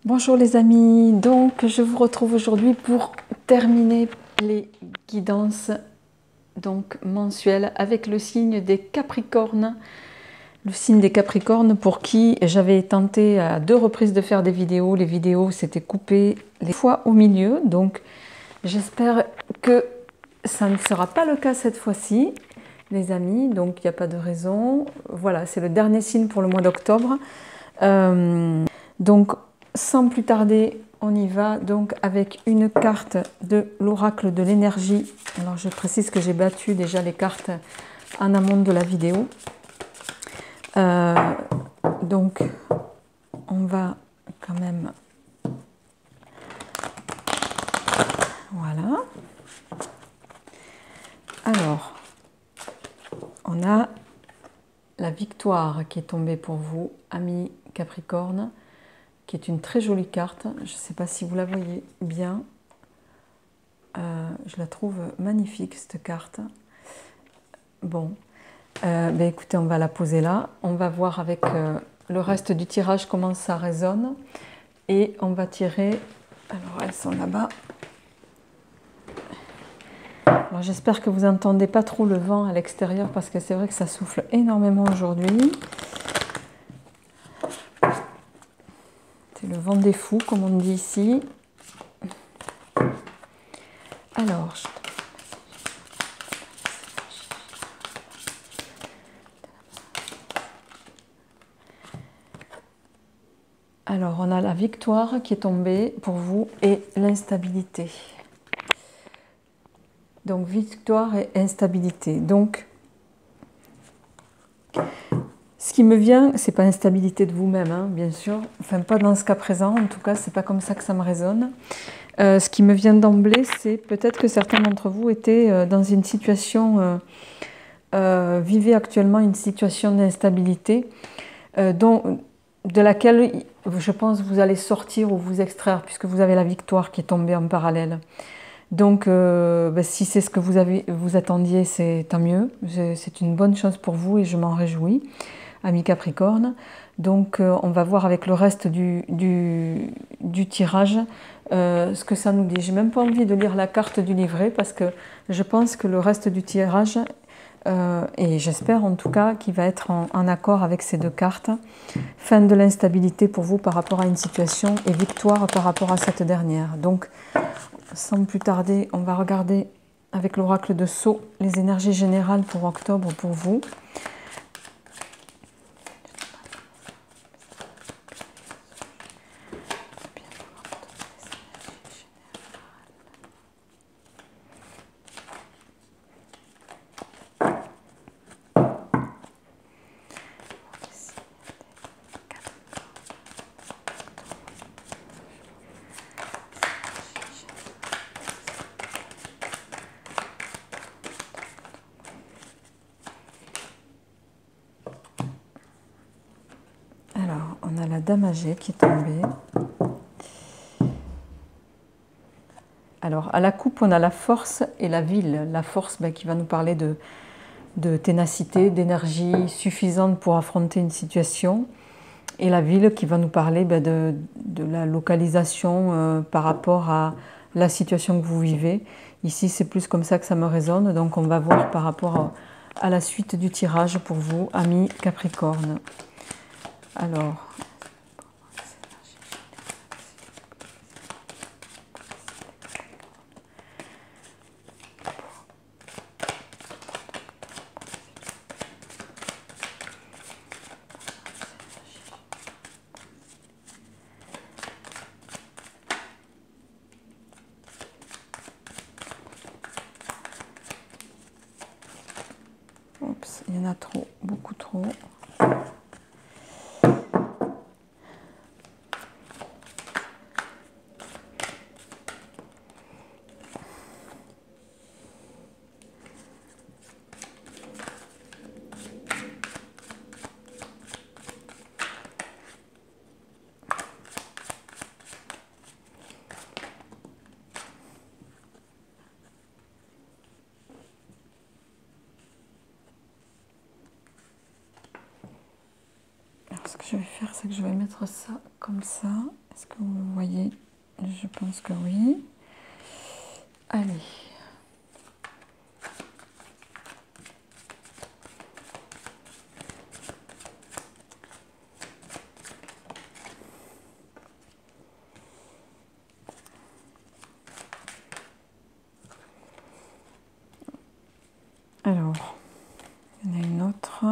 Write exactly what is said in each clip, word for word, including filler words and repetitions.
Bonjour les amis, donc je vous retrouve aujourd'hui pour terminer les guidances donc mensuelles avec le signe des Capricornes. Le signe des Capricornes pour qui j'avais tenté à deux reprises de faire des vidéos. Les vidéos s'étaient coupées les fois au milieu, donc j'espère que ça ne sera pas le cas cette fois-ci les amis, donc il n'y a pas de raison. Voilà, c'est le dernier signe pour le mois d'octobre. Euh, donc sans plus tarder, on y va donc avec une carte de l'oracle de l'énergie. Alors je précise que j'ai battu déjà les cartes en amont de la vidéo. Euh, donc on va quand même... Voilà. Alors, on a la victoire qui est tombée pour vous, amis Capricorne, qui est une très jolie carte. Je ne sais pas si vous la voyez bien. Euh, je la trouve magnifique cette carte. Bon, euh, ben écoutez, on va la poser là. On va voir avec euh, le reste du tirage comment ça résonne. Et on va tirer... Alors elles sont là-bas. Alors j'espère que vous n'entendez pas trop le vent à l'extérieur parce que c'est vrai que ça souffle énormément aujourd'hui. C'est le vent des fous, comme on dit ici. Alors, je... Alors, on a la victoire qui est tombée pour vous et l'instabilité. Donc, victoire et instabilité. Donc, ce qui me vient, c'est pas instabilité de vous-même, hein, bien sûr. Enfin, pas dans ce cas présent. En tout cas, c'est pas comme ça que ça me résonne. Euh, ce qui me vient d'emblée, c'est peut-être que certains d'entre vous étaient euh, dans une situation, euh, euh, vivaient actuellement une situation d'instabilité, euh, dont, de laquelle je pense vous allez sortir ou vous extraire, puisque vous avez la victoire qui est tombée en parallèle. Donc, euh, ben, si c'est ce que vous, avez, vous attendiez, c'est tant mieux. C'est une bonne chose pour vous et je m'en réjouis, amis Capricorne. Donc, euh, on va voir avec le reste du, du, du tirage euh, ce que ça nous dit. J'ai même pas envie de lire la carte du livret parce que je pense que le reste du tirage, euh, et j'espère en tout cas qu'il va être en, en accord avec ces deux cartes. Fin de l'instabilité pour vous par rapport à une situation et victoire par rapport à cette dernière. Donc, sans plus tarder, on va regarder avec l'oracle de Sceaux les énergies générales pour octobre pour vous. Alors, on a la Dame âgée qui est tombée. Alors, à la coupe, on a la force et la ville. La force ben, qui va nous parler de, de ténacité, d'énergie suffisante pour affronter une situation. Et la ville qui va nous parler ben, de, de la localisation euh, par rapport à la situation que vous vivez. Ici, c'est plus comme ça que ça me résonne. Donc, on va voir par rapport à, à la suite du tirage pour vous, amis Capricorne. Alors... Oups, il y en a trop, beaucoup trop. Ce que je vais faire, c'est que je vais mettre ça comme ça Est-ce que vous le voyez? Je pense que oui. Allez. Alors, il y en a une autre.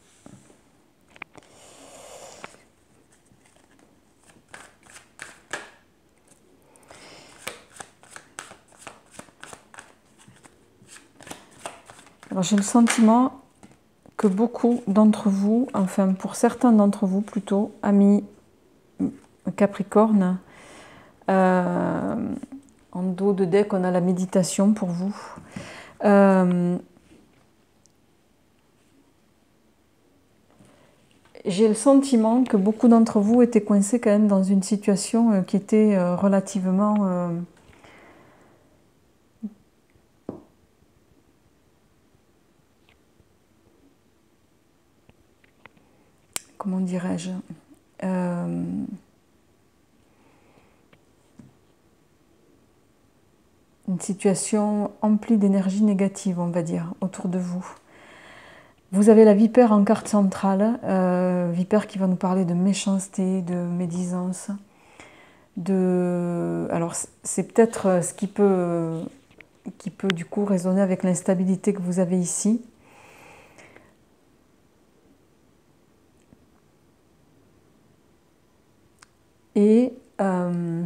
Alors, j'ai le sentiment que beaucoup d'entre vous, enfin pour certains d'entre vous plutôt, amis Capricorne, euh, en dos de deck, on a la méditation pour vous. Euh, J'ai le sentiment que beaucoup d'entre vous étaient coincés quand même dans une situation qui était relativement... Euh, comment dirais-je, euh, une situation emplie d'énergie négative, on va dire, autour de vous. Vous avez la vipère en carte centrale, euh, vipère qui va nous parler de méchanceté, de médisance, de... Alors c'est peut-être ce qui peut, qui peut du coup résonner avec l'instabilité que vous avez ici. Et euh,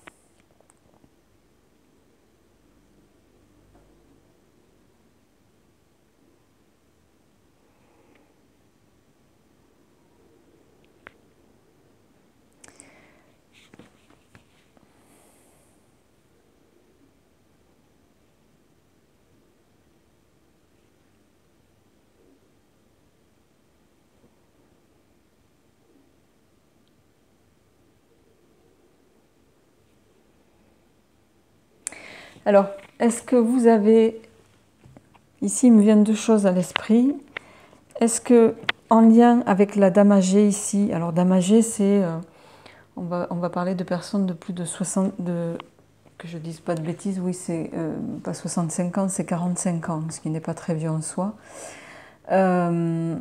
alors, est-ce que vous avez... Ici, il me vient deux choses à l'esprit. Est-ce que, en lien avec la dame âgée ici, alors dame âgée, c'est... Euh, on, va, on va parler de personnes de plus de soixante... De, que je ne dise pas de bêtises, oui, c'est euh, pas soixante-cinq ans, c'est quarante-cinq ans, ce qui n'est pas très vieux en soi. Euh,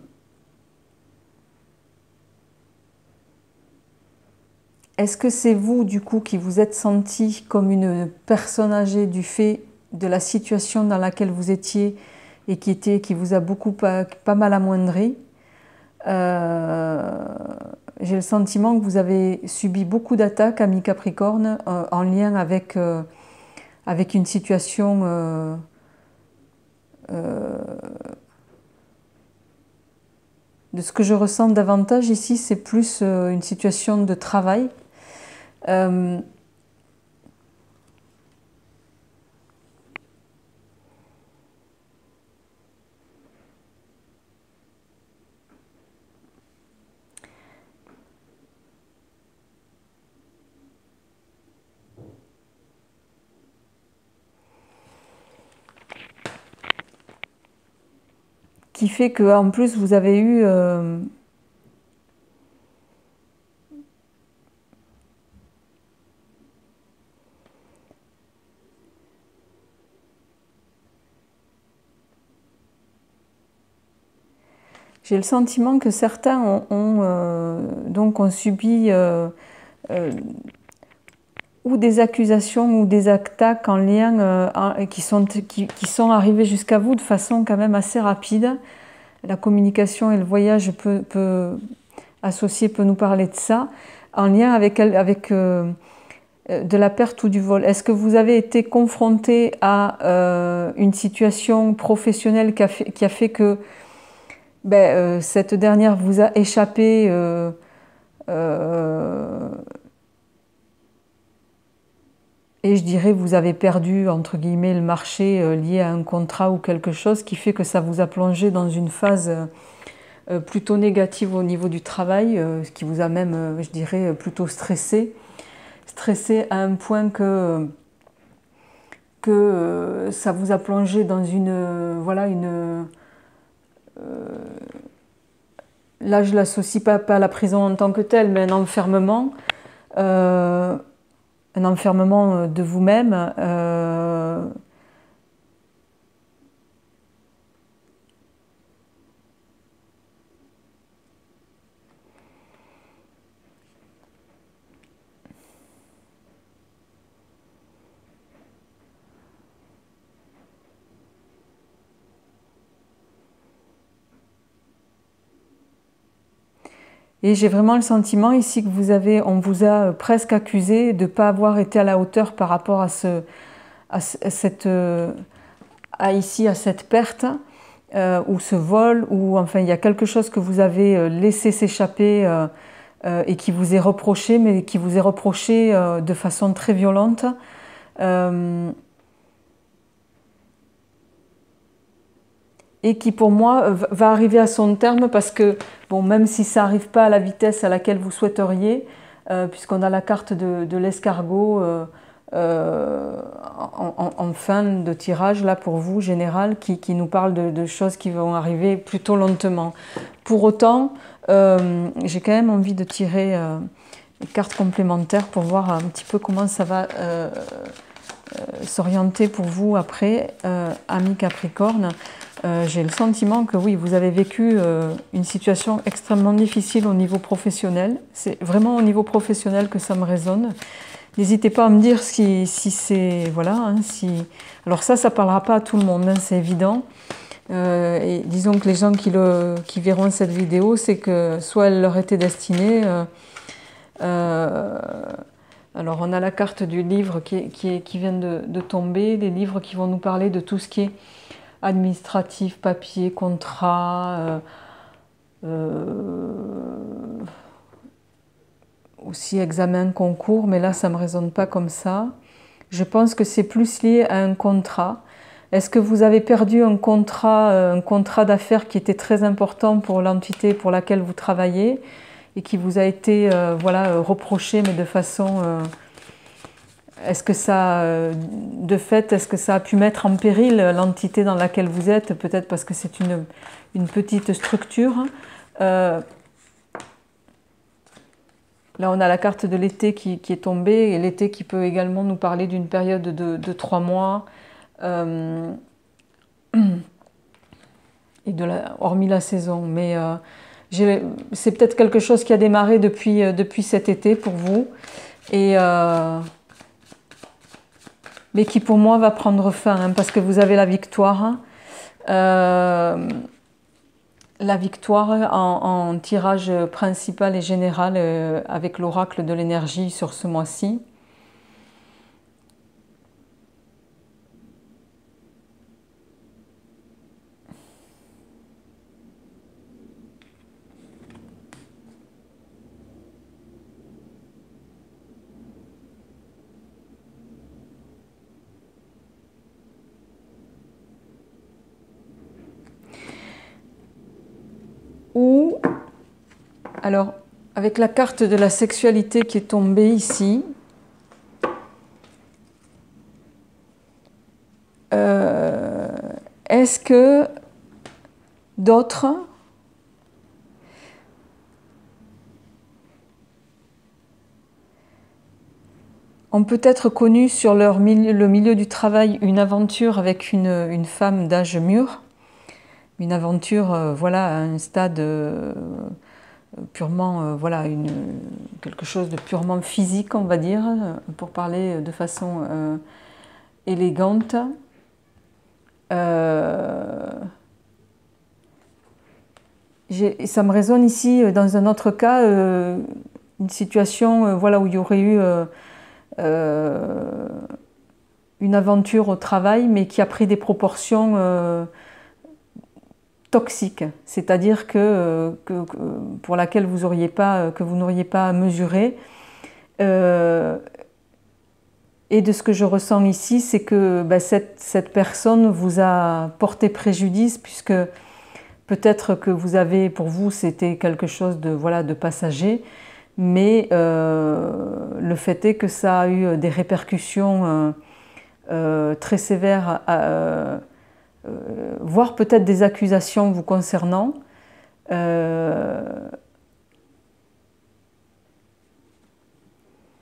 Est-ce que c'est vous, du coup, qui vous êtes senti comme une personne âgée du fait de la situation dans laquelle vous étiez et qui, était, qui vous a beaucoup pas, pas mal amoindri? euh, J'ai le sentiment que vous avez subi beaucoup d'attaques, amis Capricorne, euh, en lien avec, euh, avec une situation... Euh, euh, de ce que je ressens davantage ici, c'est plus euh, une situation de travail. Euh, qui fait qu'en plus vous avez eu euh, j'ai le sentiment que certains ont, ont, euh, donc ont subi euh, euh, ou des accusations ou des attaques en lien euh, en, qui, sont, qui, qui sont arrivées jusqu'à vous de façon quand même assez rapide. La communication et le voyage peut, peut, associé peut nous parler de ça, en lien avec, avec euh, de la perte ou du vol. Est-ce que vous avez été confronté à euh, une situation professionnelle qui a fait, qui a fait que ben, euh, cette dernière vous a échappé euh, euh, et je dirais vous avez perdu entre guillemets le marché euh, lié à un contrat ou quelque chose qui fait que ça vous a plongé dans une phase euh, plutôt négative au niveau du travail, euh, ce qui vous a même, euh, je dirais, plutôt stressé. Stressé à un point que, que euh, ça vous a plongé dans une... Euh, voilà, une... Euh, là, je ne l'associe pas, pas à la prison en tant que telle, mais un enfermement euh, un enfermement de vous-même. Euh, Et j'ai vraiment le sentiment ici que vous avez, on vous a presque accusé de ne pas avoir été à la hauteur par rapport à, ce, à, cette, à ici, à cette perte, euh, ou ce vol, ou enfin il y a quelque chose que vous avez laissé s'échapper euh, euh, et qui vous est reproché, mais qui vous est reproché euh, de façon très violente. Euh, et qui pour moi va arriver à son terme parce que, bon, même si ça n'arrive pas à la vitesse à laquelle vous souhaiteriez, euh, puisqu'on a la carte de, de l'escargot euh, euh, en, en, en fin de tirage, là pour vous, général, qui, qui nous parle de, de choses qui vont arriver plutôt lentement. Pour autant, euh, j'ai quand même envie de tirer euh, les cartes complémentaires pour voir un petit peu comment ça va euh, euh, s'orienter pour vous après, euh, amis Capricorne. Euh, j'ai le sentiment que oui, vous avez vécu euh, une situation extrêmement difficile au niveau professionnel. C'est vraiment au niveau professionnel que ça me résonne. N'hésitez pas à me dire si, si c'est... Voilà, hein, si... Alors ça, ça ne parlera pas à tout le monde, hein, c'est évident. Euh, et disons que les gens qui, le, qui verront cette vidéo, c'est que soit elle leur était destinée... Euh, euh, alors on a la carte du livre qui, qui, est, qui vient de, de tomber, des livres qui vont nous parler de tout ce qui est administratif, papier, contrat, euh, euh, aussi examen, concours, mais là ça ne me résonne pas comme ça. Je pense que c'est plus lié à un contrat. Est-ce que vous avez perdu un contrat, un contrat d'affaires qui était très important pour l'entité pour laquelle vous travaillez et qui vous a été euh, voilà, reproché, mais de façon... Euh, Est-ce que ça, de fait, est-ce que ça a pu mettre en péril l'entité dans laquelle vous êtes? Peut-être parce que c'est une, une petite structure. Euh, là, on a la carte de l'été qui, qui est tombée, et l'été qui peut également nous parler d'une période de, de trois mois, euh, et de la, hormis la saison. Mais euh, c'est peut-être quelque chose qui a démarré depuis, depuis cet été pour vous. Et... Euh, mais qui pour moi va prendre fin, hein, parce que vous avez la victoire. Euh, la victoire en, en tirage principal et général euh, avec l'oracle de l'énergie sur ce mois-ci. Ou, alors, avec la carte de la sexualité qui est tombée ici, euh, est-ce que d'autres ont peut-être connu sur leur milieu, le milieu du travail une aventure avec une, une femme d'âge mûr, une aventure euh, voilà, à un stade euh, purement, euh, voilà, une, quelque chose de purement physique, on va dire, pour parler de façon euh, élégante. Euh, ça me résonne ici, dans un autre cas, euh, une situation euh, voilà, où il y aurait eu euh, euh, une aventure au travail, mais qui a pris des proportions euh, toxiques, c'est-à-dire que, que, que pour laquelle vous auriez pas, que vous n'auriez pas mesuré. Euh, et de ce que je ressens ici, c'est que ben, cette, cette personne vous a porté préjudice, puisque peut-être que vous avez, pour vous, c'était quelque chose de, voilà, de passager, mais euh, le fait est que ça a eu des répercussions euh, euh, très sévères, euh, euh, voire peut-être des accusations vous concernant. Euh,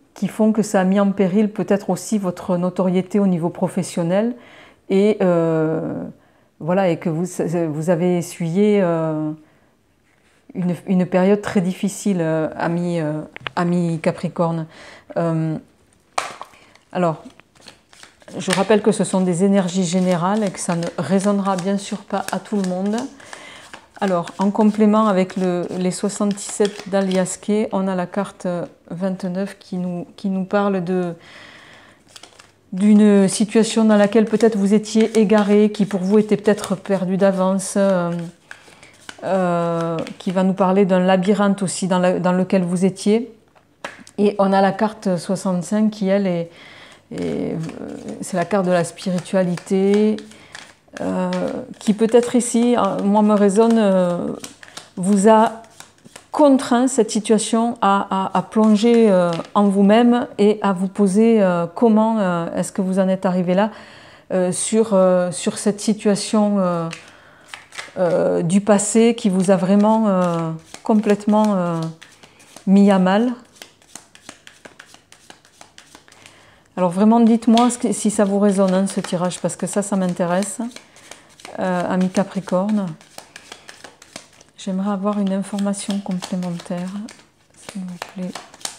qui font que ça a mis en péril peut-être aussi votre notoriété au niveau professionnel et, euh, voilà, et que vous, vous avez essuyé euh, une, une période très difficile, euh, ami, euh, ami Capricorne. Euh, alors, je rappelle que ce sont des énergies générales et que ça ne résonnera bien sûr pas à tout le monde. Alors, en complément avec le, les soixante-dix-sept d'Aliasqué, on a la carte vingt-neuf qui nous, qui nous parle de, d'une situation dans laquelle peut-être vous étiez égaré, qui pour vous était peut-être perdu d'avance, euh, euh, qui va nous parler d'un labyrinthe aussi dans, la, dans lequel vous étiez. Et on a la carte soixante-cinq qui, elle, est, est, c'est la carte de la spiritualité, euh, qui peut-être ici, moi me résonne, euh, vous a contraint cette situation à, à, à plonger euh, en vous-même et à vous poser euh, comment euh, est-ce que vous en êtes arrivé là euh, sur, euh, sur cette situation euh, euh, du passé qui vous a vraiment euh, complètement euh, mis à mal. Alors vraiment dites-moi si ça vous résonne hein, ce tirage, parce que ça, ça m'intéresse, euh, ami Capricorne. J'aimerais avoir une information complémentaire, s'il vous plaît.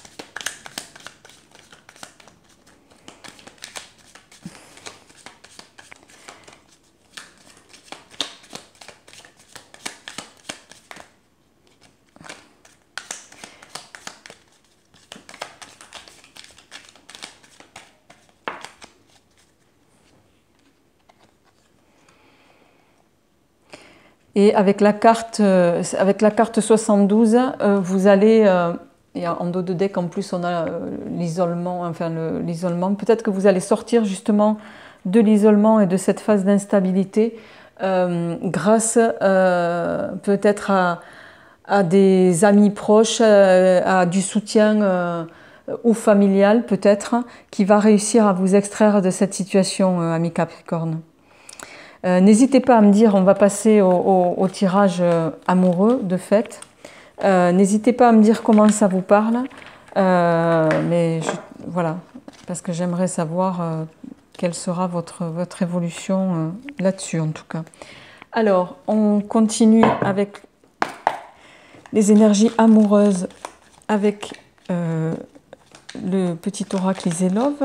Et avec la carte, euh, avec la carte soixante-douze, euh, vous allez, euh, et en dos de deck en plus on a euh, l'isolement, enfin l'isolement, peut-être que vous allez sortir justement de l'isolement et de cette phase d'instabilité euh, grâce euh, peut-être à, à des amis proches, euh, à du soutien euh, ou familial peut-être, qui va réussir à vous extraire de cette situation, euh, ami Capricorne. Euh, N'hésitez pas à me dire, on va passer au, au, au tirage euh, amoureux de fait. Euh, N'hésitez pas à me dire comment ça vous parle. Euh, mais je, voilà, parce que j'aimerais savoir euh, quelle sera votre, votre évolution euh, là-dessus en tout cas. Alors, on continue avec les énergies amoureuses avec euh, le petit oracle Iselov.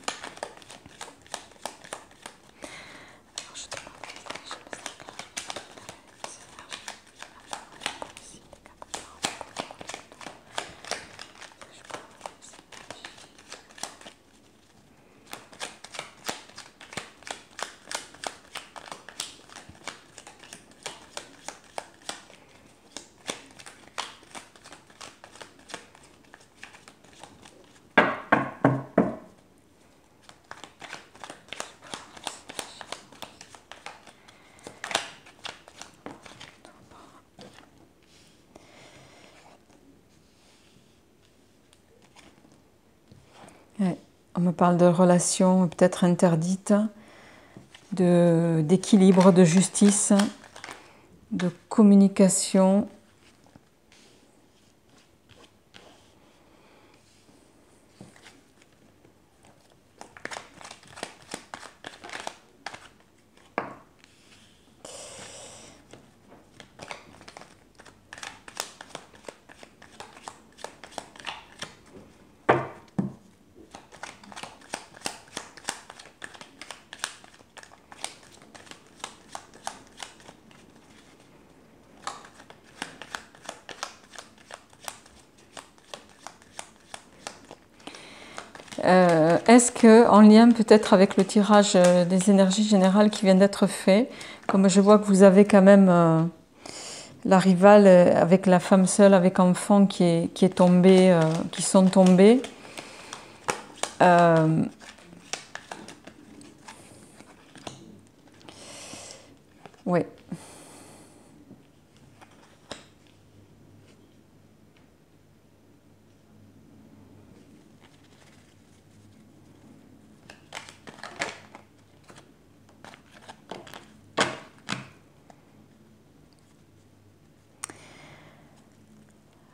On me parle de relations peut-être interdites, d'équilibre, de, de justice, de communication. Euh, Est-ce que, en lien peut-être avec le tirage des énergies générales qui vient d'être fait, comme je vois que vous avez quand même euh, la rivale avec la femme seule avec enfant qui est, qui est tombée, euh, qui sont tombés, euh, oui.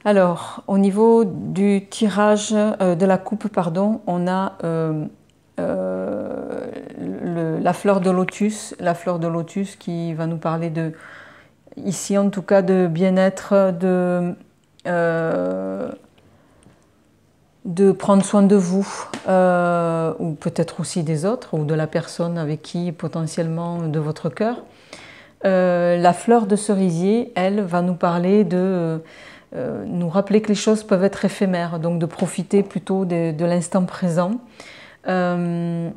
Alors, au niveau du tirage euh, de la coupe, pardon, on a euh, euh, le, la fleur de lotus, la fleur de lotus qui va nous parler de, ici en tout cas, de bien-être, de, euh, de prendre soin de vous, euh, ou peut-être aussi des autres, ou de la personne avec qui potentiellement de votre cœur. Euh, la fleur de cerisier, elle, va nous parler de... Euh, nous rappeler que les choses peuvent être éphémères, donc de profiter plutôt de, de l'instant présent. Euh,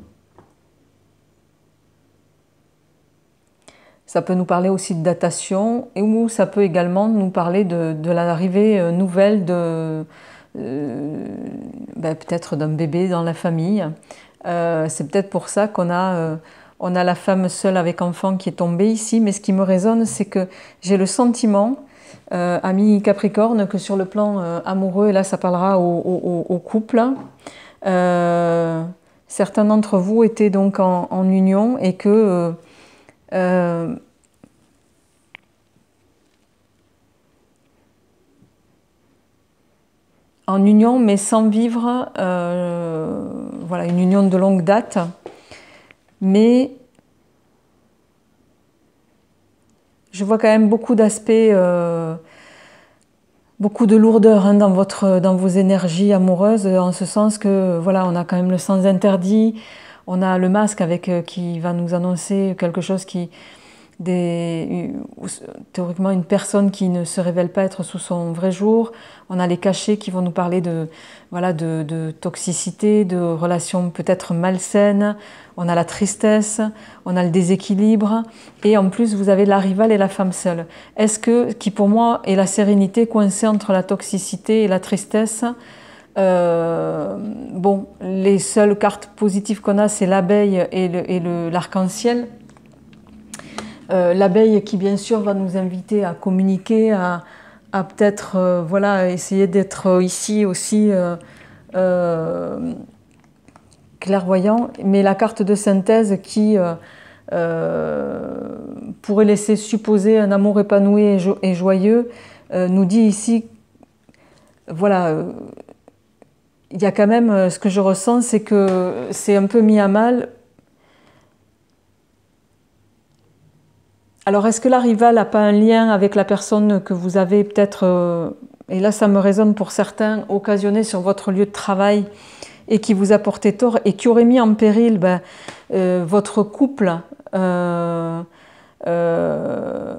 ça peut nous parler aussi de datation, et ou ça peut également nous parler de, de l'arrivée nouvelle de euh, ben, peut-être d'un bébé dans la famille. Euh, c'est peut-être pour ça qu'on a, euh, on a la femme seule avec enfant qui est tombée ici, mais ce qui me résonne, c'est que j'ai le sentiment, Euh, ami Capricorne, que sur le plan euh, amoureux, et là ça parlera au, au, au couple, euh, certains d'entre vous étaient donc en, en union et que euh, euh, en union mais sans vivre euh, voilà, une union de longue date, mais je vois quand même beaucoup d'aspects, euh, beaucoup de lourdeur hein, dans, votre, dans vos énergies amoureuses, en ce sens que voilà, on a quand même le sens interdit, on a le masque avec, euh, qui va nous annoncer quelque chose qui, des, théoriquement une personne qui ne se révèle pas être sous son vrai jour. On a les cachets qui vont nous parler de, voilà, de, de toxicité, de relations peut-être malsaines. On a la tristesse, on a le déséquilibre. Et en plus, vous avez la rivale et la femme seule. Est-ce que, qui pour moi est la sérénité coincée entre la toxicité et la tristesse? Euh, bon, les seules cartes positives qu'on a, c'est l'abeille et l'arc-en-ciel. Euh, L'abeille qui bien sûr va nous inviter à communiquer, à, à peut-être euh, voilà, essayer d'être ici aussi euh, euh, clairvoyant, mais la carte de synthèse qui euh, euh, pourrait laisser supposer un amour épanoui et, jo et joyeux, euh, nous dit ici, voilà, euh, il y a quand même, ce que je ressens, c'est que c'est un peu mis à mal. Alors, est-ce que la rivale n'a pas un lien avec la personne que vous avez peut-être, euh, et là ça me résonne pour certains, occasionné sur votre lieu de travail et qui vous a porté tort et qui aurait mis en péril ben, euh, votre couple euh, euh,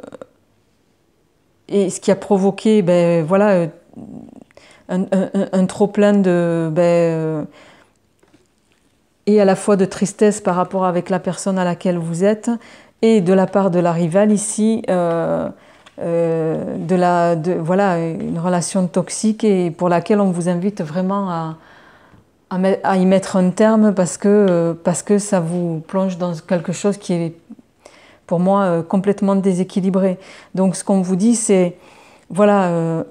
et ce qui a provoqué ben, voilà, un, un, un trop-plein de... Ben, euh, et à la fois de tristesse par rapport avec la personne à laquelle vous êtes, et de la part de la rivale ici, euh, euh, de la, de, voilà, une relation toxique et pour laquelle on vous invite vraiment à, à, à y mettre un terme parce que, parce que ça vous plonge dans quelque chose qui est pour moi complètement déséquilibré. Donc ce qu'on vous dit c'est, voilà, euh,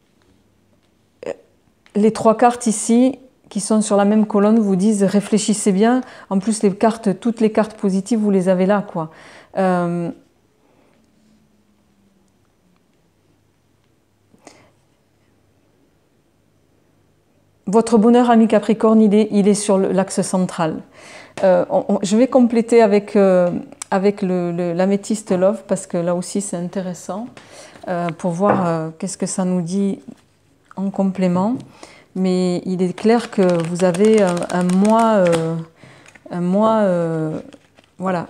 les trois cartes ici qui sont sur la même colonne vous disent réfléchissez bien. En plus les cartes, toutes les cartes positives vous les avez là quoi. Euh, votre bonheur, ami Capricorne, il est, il est sur l'axe central. Euh, on, on, je vais compléter avec, euh, avec l'améthyste Love parce que là aussi c'est intéressant euh, pour voir euh, qu'est-ce que ça nous dit en complément. Mais il est clair que vous avez un, un mois, euh, un mois euh, voilà,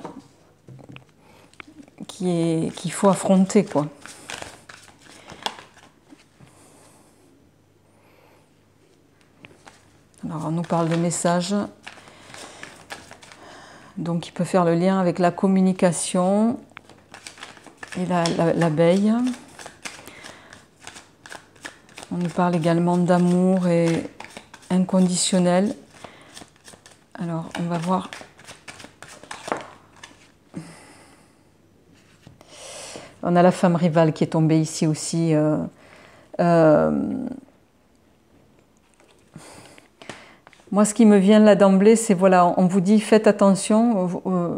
qu'il faut affronter, quoi. Alors, on nous parle de messages. Donc, il peut faire le lien avec la communication et l'abeille. La, la, on nous parle également d'amour et inconditionnel. Alors, on va voir. On a la femme rivale qui est tombée ici aussi. Euh, euh, moi, ce qui me vient là d'emblée, c'est, voilà, on vous dit, faites attention. Euh,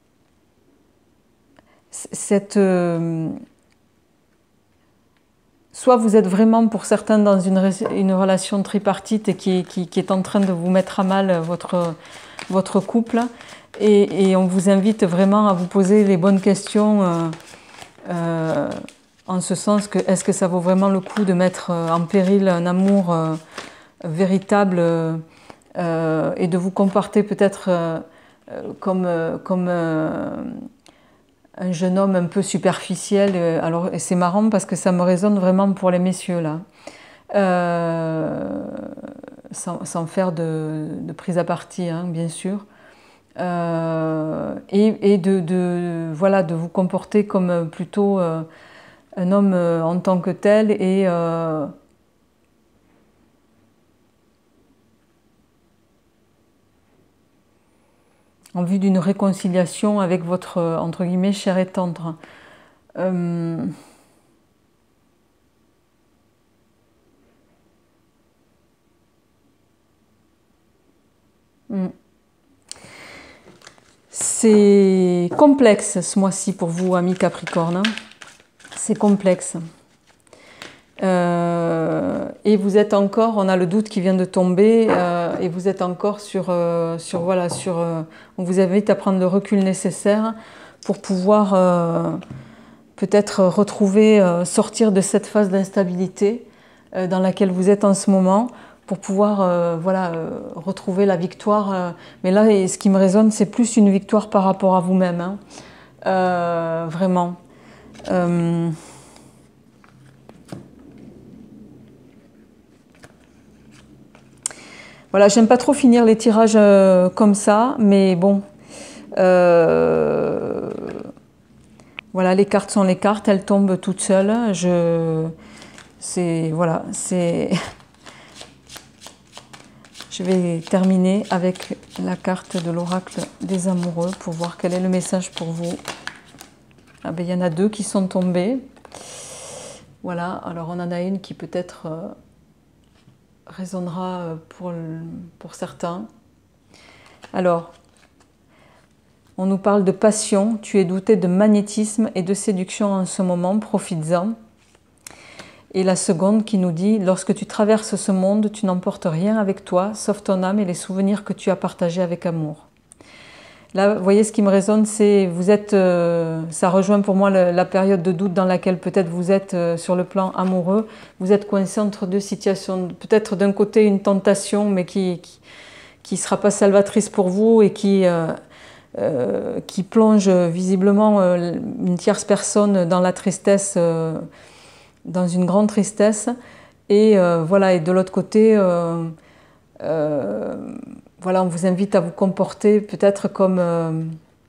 cette, euh, soit vous êtes vraiment pour certains dans une, une relation tripartite et qui, qui, qui est en train de vous mettre à mal votre, votre couple, et, et on vous invite vraiment à vous poser les bonnes questions euh, euh, en ce sens que est-ce que ça vaut vraiment le coup de mettre en péril un amour euh, véritable euh, et de vous comporter peut-être euh, comme, comme euh, un jeune homme un peu superficiel. Alors c'est marrant parce que ça me résonne vraiment pour les messieurs là, euh, sans, sans faire de, de prise à partie, hein, bien sûr. Euh, et, et de, de, voilà, de vous comporter comme plutôt euh, un homme euh, en tant que tel et euh, en vue d'une réconciliation avec votre, entre guillemets, chair et tendre. Euh, C'est complexe ce mois-ci pour vous, amis Capricorne. C'est complexe. Euh, et vous êtes encore, on a le doute qui vient de tomber, euh, et vous êtes encore sur, euh, sur voilà, sur, euh, on vous invite à prendre le recul nécessaire pour pouvoir euh, peut-être retrouver, euh, sortir de cette phase d'instabilité euh, dans laquelle vous êtes en ce moment, pour pouvoir euh, voilà, euh, retrouver la victoire. Euh, mais là, et ce qui me résonne, c'est plus une victoire par rapport à vous-même, hein, euh, vraiment. Euh, Voilà, j'aime pas trop finir les tirages euh, comme ça, mais bon, euh, voilà, les cartes sont les cartes, elles tombent toutes seules. Je, c'est, voilà, c'est. Je vais terminer avec la carte de l'oracle des amoureux pour voir quel est le message pour vous. Ah ben, il y en a deux qui sont tombés. Voilà, alors on en a une qui peut-être euh, résonnera pour, pour certains. Alors, on nous parle de passion, tu es douté de magnétisme et de séduction en ce moment, profites-en. Et la seconde qui nous dit, lorsque tu traverses ce monde, tu n'emportes rien avec toi, sauf ton âme et les souvenirs que tu as partagés avec amour. Là, vous voyez, ce qui me résonne, c'est, vous êtes, euh, ça rejoint pour moi le, la période de doute dans laquelle peut-être vous êtes euh, sur le plan amoureux. Vous êtes coincé entre deux situations. Peut-être d'un côté une tentation, mais qui qui ne sera pas salvatrice pour vous et qui, euh, euh, qui plonge visiblement euh, une tierce personne dans la tristesse, euh, dans une grande tristesse. Et euh, voilà, et de l'autre côté, euh, euh, voilà, on vous invite à vous comporter peut-être comme euh,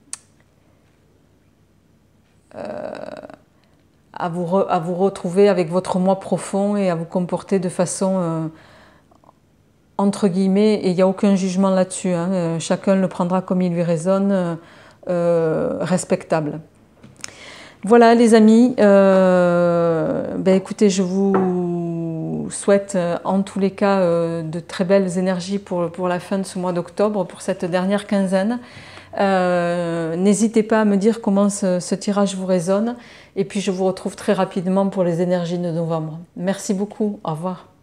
euh, à, vous re, à vous retrouver avec votre moi profond et à vous comporter de façon euh, entre guillemets, et il n'y a aucun jugement là-dessus, hein, euh, chacun le prendra comme il lui résonne, euh, respectable. Voilà les amis, euh, ben écoutez, je vous souhaite en tous les cas euh, de très belles énergies pour, pour la fin de ce mois d'octobre, pour cette dernière quinzaine. Euh, n'hésitez pas à me dire comment ce, ce tirage vous résonne, et puis je vous retrouve très rapidement pour les énergies de novembre. Merci beaucoup, au revoir.